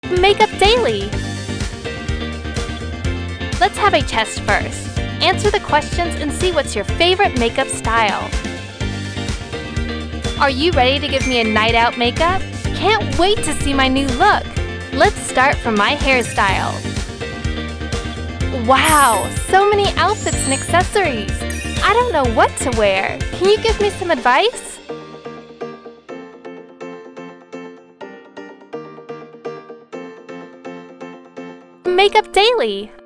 Makeup daily. Let's have a test first. Answer the questions and see what's your favorite makeup style. Are you ready to give me a night out makeup? Can't wait to see my new look. Let's start from my hairstyle. Wow, so many outfits and accessories. I don't know what to wear. Can you give me some advice? Makeup daily.